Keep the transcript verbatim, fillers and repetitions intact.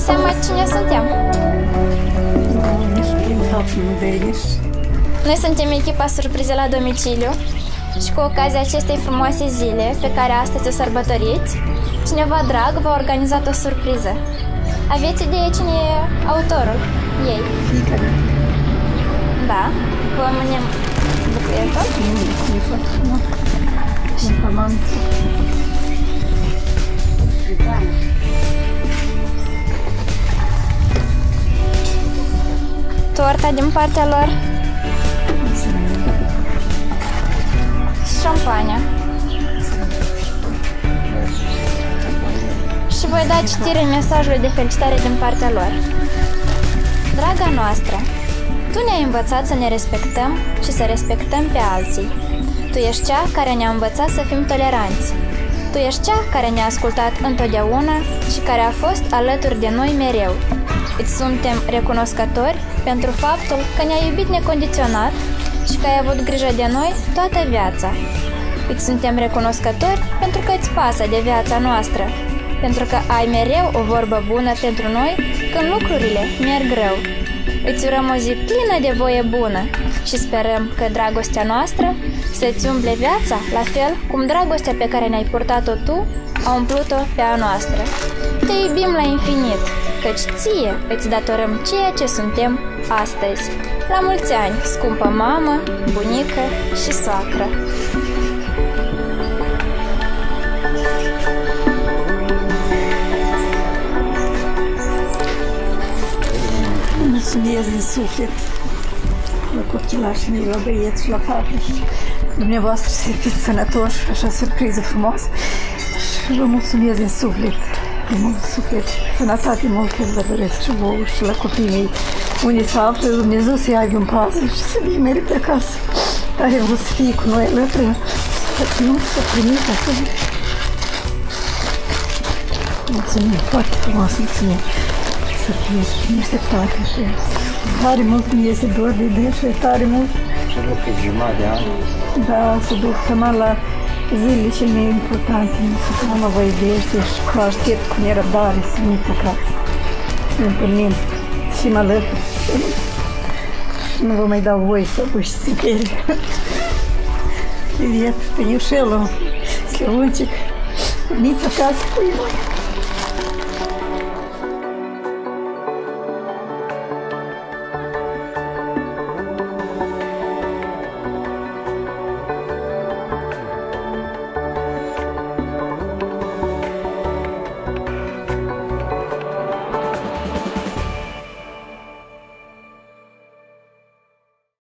seama cine suntem? Nici prin cap nu vei nici. Noi suntem echipa surpriză la domiciliu și cu ocazia acestei frumoase zile pe care astăzi o sărbătoriți, cineva drag v-a organizat o surpriză. Aveți idee cine e autorul ei? Fiecare. Da, vă mânem bucletul. Nu, nu e foarte frumos. Și faman. Torta din partea lor. Șampania. Și voi da citire mesajului de felicitare din partea lor. Draga noastră, tu ne-ai învățat să ne respectăm și să respectăm pe alții. Tu ești cea care ne-a învățat să fim toleranți. Tu ești cea care ne-a ascultat întotdeauna și care a fost alături de noi mereu. Îți suntem recunoscători pentru faptul că ne-ai iubit necondiționat și că ai avut grijă de noi toată viața. Îți suntem recunoscători pentru că îți pasă de viața noastră, pentru că ai mereu o vorbă bună pentru noi când lucrurile merg rău. Îți urăm o zi plină de voie bună și sperăm că dragostea noastră să-ți umple viața, la fel cum dragostea pe care ne-ai purtat-o tu a umplut-o pe a noastră. Te iubim la infinit, căci ție îți datorăm ceea ce suntem astăzi. La mulți ani, scumpă mamă, bunică și soacră! Mulțumesc din suflet la copilașii mei, la băieți și la fate. Dumneavoastră să fiți sănătoși, așa surpriză frumoasă. Și vă mulțumesc din suflet, din mult suflet. Sănătate mult vă doresc și vouă și la copiii mei. Unde se află, Dumnezeu să-i aibă în pază și să vii mereu pe acasă. Care vreau să fie cu noi alături, să nu să primit așa. Mulțumim, foarte frumos, mulțumim. Surpriză, neașteptate și tare mult mi este dor de de și tare mult. Și duc pe jumătate de an. Da, să duc tămar la zilele cele mai importante. Să mama vă iubește și vă aștept cu nerăbdare să veniți acasă. Să ne întâlnim și mă alături. Și nu vă mai dau voie să puși sipele. Привет, Танюшело, Славунчик. Вница каску и